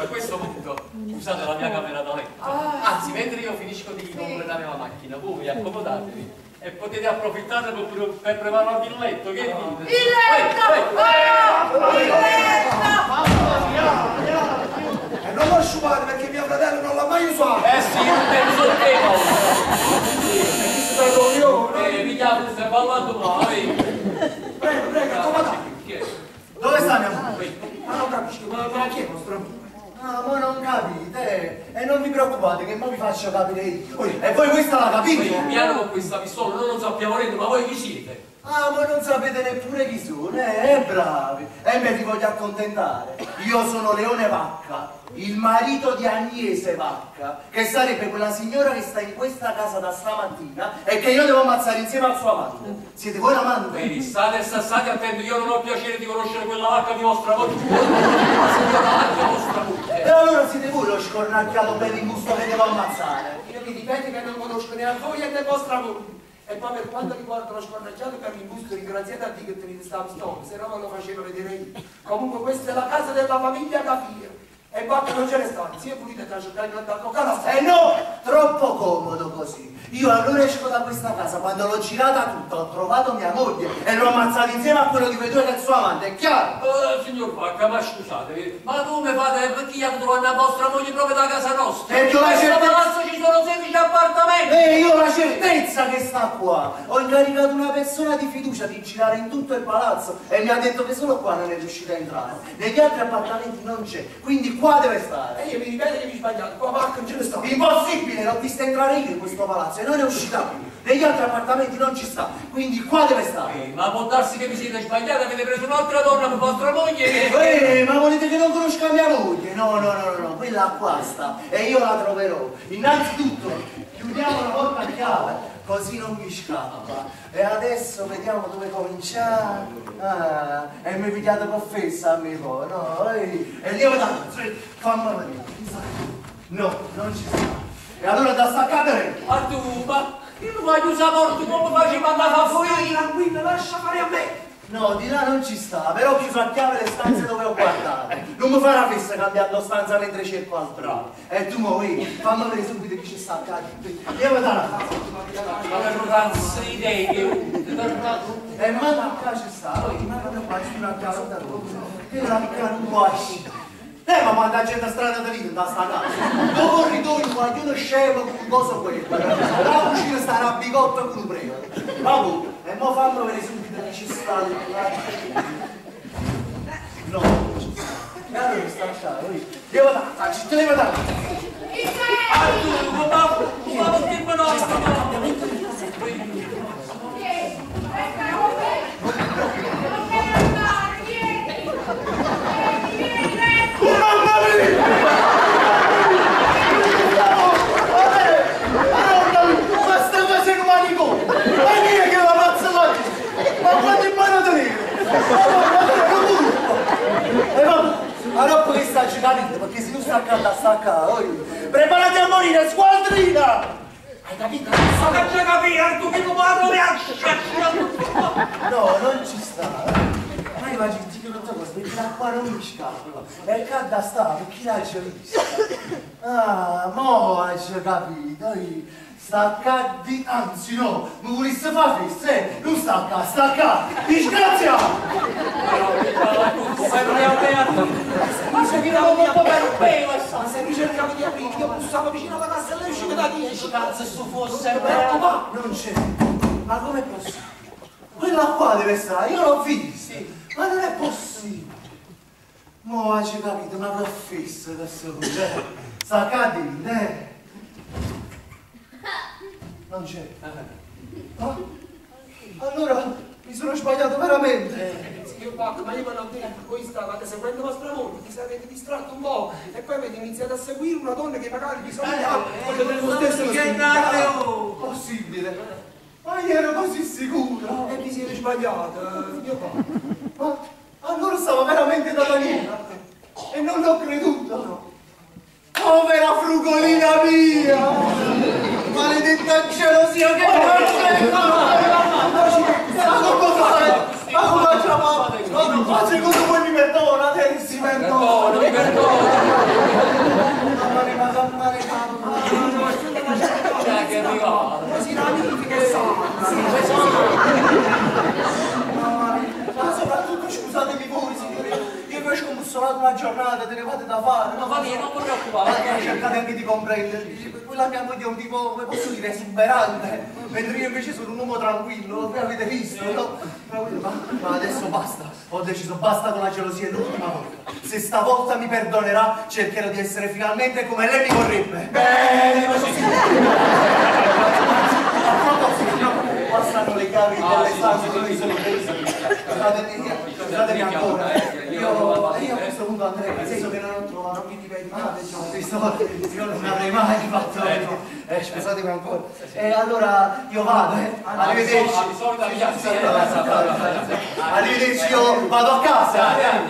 a questo punto usate la mia camera da letto. Anzi, mentre io finisco di completare la macchina, voi accomodatevi e potete approfittare per prepararvi il letto. Che dite? Il letto! Il letto! E non lo asciugate perché mio fratello non l'ha mai usato. Sì, io penso che no. Mi chiamo, stai parlando mai. Prego, prego, accomodate. Dove sta mia moglie? Ma non capisco, ma chi è vostro amico? Ah, ma non capite, e non vi preoccupate che mo vi faccio capire io. E voi questa la capite? Piano con questa pistola, noi non sappiamo niente, ma voi chi siete? Ah, ma non sapete neppure chi sono, bravi. E me vi voglio accontentare. Io sono Leone Vacca, il marito di Agnese Vacca, che sarebbe quella signora che sta in questa casa da stamattina e che io devo ammazzare insieme al suo amante. Siete voi l'amante? Vedi, state attenti, io non ho piacere di conoscere quella vacca di vostra moglie. La signora vacca vostra moglie. E allora siete voi lo scornacchiato bello ingusto che devo ammazzare? Io vi ripeto che non conosco né a voi né vostra moglie. E poi per quanto riguarda lo scornacchiato per l'imbusto, ringraziate a Dio che tenete sta pistola, se no ve lo facevo vedere io. Comunque questa è la casa della famiglia Capia. E Bacca non ce ne sta, sia pulita da cercare di andare a toccare. No, troppo comodo così. Io allora esco da questa casa, quando l'ho girata tutta, ho trovato mia moglie e l'ho ammazzata insieme a quello di quei due che è il suo amante, è chiaro? Signor Vacca, ma scusate, ma come fate? Perché io trovato la vostra moglie proprio da casa nostra? Perché in questo palazzo ci sono 16 appartamenti! Io ho la certezza che sta qua. Ho incaricato una persona di fiducia di girare in tutto il palazzo e mi ha detto che solo qua non è riuscita a entrare. Negli altri appartamenti non c'è, quindi qua deve stare. E io mi ripeto che vi sbagliate, qua Bacca non ce ne sta. Impossibile, l'ho vista entrare io in questo palazzo e non è uscita più. Negli altri appartamenti non ci sta, quindi qua deve stare. Ma può darsi che vi siete sbagliati, avete preso un'altra donna per vostra moglie Ma volete che non conosca mia moglie? No, quella qua sta e io la troverò. Innanzitutto chiudiamo la porta a chiave, così non mi scappa. E adesso vediamo dove cominciare. E mi pigliate per fessa a me poi, no? E lì fammi vedere. No, non ci sta. E allora da staccare? Ma tu, ma io non voglio usare porto come facevo andare a fuori? Tranquillo, lascia fare a me. No, di là non ci sta, però ho chiuso a chiave le stanze dove ho guardato. Non mi farà festa cambiando stanza mentre cerco altro. E tu muovi, fammi vedere subito chi ci sta accanto. Andiamo da la casa. Ma per razza di idee che E ma qua ci sta, ma non qua c'è una casa da rosa. Che la piccola non può uscire. Ma quando la gente strada da lì da sta casa. Dopo corridoio, qualcuno scemo con cosa quello. La cucina sta a bigotto con un prego. Vabbè, e mo fammi vedere subito chi ci sta. No, non ci sta. E allora sta a stare, devo andare, ci devo andare. Allora poi sta giocando perché se non sta accanto a staccare, preparati a morire, squadrina! Hai capito? Ma che c'è capire, tu che non parlo No, non ci sta. Ma io immagino che non so cosa, perché da qua non mi scappa. E cadda sta, perché l'hai già vista? Mo hai già capito, sta accaddi, anzi no, mi volesse fare festa, non sta acca, sta acca, disgraziato! Ma se tiravo un po' per un pelo, ma se mi cercavo di aprire, io bussavo vicino alla casa e lei usciva da 10. Cazzo, se fosse Ma non c'è, ma com'è possibile? Quella qua deve stare, io l'ho vista, ma non è possibile! Mo hai capito, ma che fissa adesso, sta accadendo, Non c'è. Allora mi sono sbagliato veramente. Signor Bacca, ma io me l'ho detto, voi stavate seguendo vostra moglie, ti sarete distratto un po' e poi avete iniziato a seguire una donna che magari bisognava lo stesso Possibile. Ma io ero così sicuro. E vi siete sbagliati, signor Bacca. Ma allora stavo veramente dalla mia e non l'ho creduto. Povera frugolina mia! Maledetta gelosia che ma come facciamo? Ma secondo voi mi perdona? Si perdona! Mi perdono! così ramifica e Ma soprattutto scusatemi voi signore, io invece ho bussolato una giornata, tenevate da fare. Ma famiglia, non ti preoccupare. Cercate anche di comprendermi. Quella mia moglie è un tipo, come posso dire, esuberante, mentre io invece sono un uomo tranquillo, voi avete visto, no? Ma adesso basta, ho deciso, basta con la gelosia, è l'ultima volta. Se stavolta mi perdonerà, cercherò di essere finalmente come lei mi vorrebbe. bene, così. A proposito, no? Qua stanno le chiavi delle stanze dove mi sono preso. Scusatemi ancora, io a questo punto andrei, nel senso che non ho trovato più di io non avrei mai fatto. Scusatemi ancora. E allora io vado, arrivederci. Arrivederci, io vado a casa.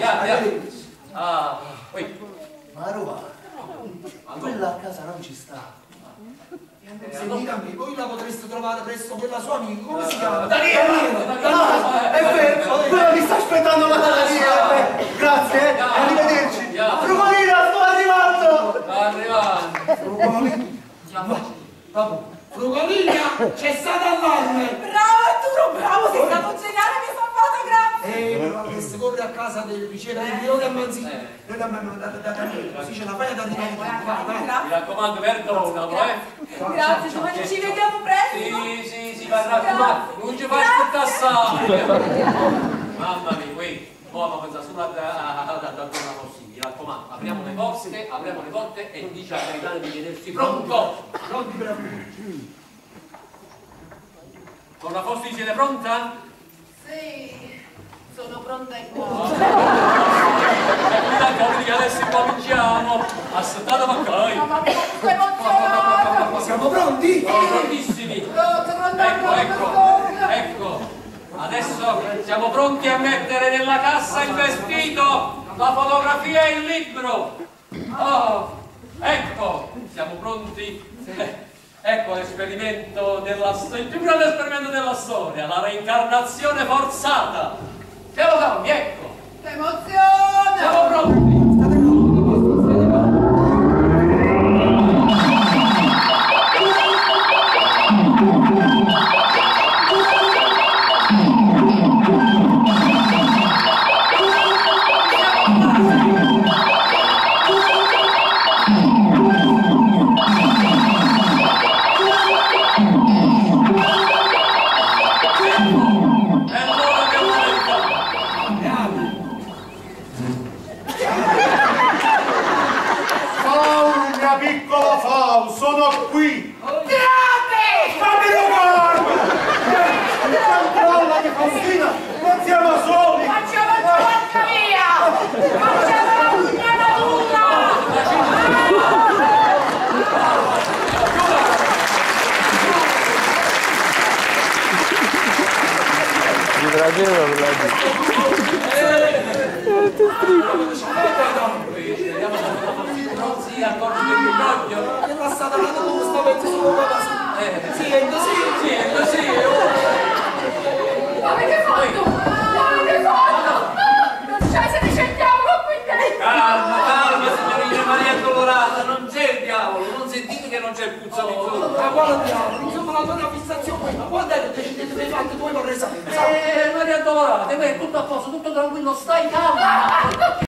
Ma Roma, quella a casa non ci sta. Sentitemi, voi la potreste trovare presso quella sua amica, come si chiama? Daniele! È vero, quello mi sta aspettando la Daniele! Grazie, arrivederci! Frugolina, sto arrivando! Sta arrivando! Frugolina, c'è stata allarme! Bravo Arturo, bravo, sei stato geniale, mi hai salvato, grazie! Però che si corre a casa del vicino di Leone a Manzini, noi l'abbiamo data da Daniele, così ce la fai ad arrivare qua, vai! Mi raccomando, perdonalo, Grazie, domani ci vediamo presto! Sì, ma raccomando, non ci fai aspettare assai! Mamma mia, ora pensa solo a donna così, mi raccomando, apriamo le porte e dice al capitano di vedersi pronto! Pronti per Con la Fosti siete pronta? Sì, sono pronta e qua. Che adesso cominciamo! Aspettate ma poi! Ma mi sto emozionata! Siamo pronti? Siamo prontissimi! Ecco! Adesso siamo pronti a mettere nella cassa il vestito, la fotografia e il libro! Oh! Ecco! Siamo pronti? Ecco l'esperimento il più grande esperimento della storia, la reincarnazione forzata! Siamo calmi, ecco! Che emozione! Siamo pronti! Piccola Fau, sono qui! Grande! Fammi trovare! Controlla che Faustina, non siamo soli! Facciamo la porca via! Facciamo la pugnata tutta! Si accorge del bisogno? È passata la tua sta mezzo su papà. Sì, è così. Ma avete fatto? Non c'è se ne scendiamo qui dentro! Calma, signorina Maria Addolorata, non c'è il diavolo, non sentite che non c'è il puzzolino? Ma quale diavolo? Insomma la tua fissazione, ma quando è che decidete di fare due vorrei sapere? Maria Addolorata, è tutto a posto, tutto tranquillo, stai calma!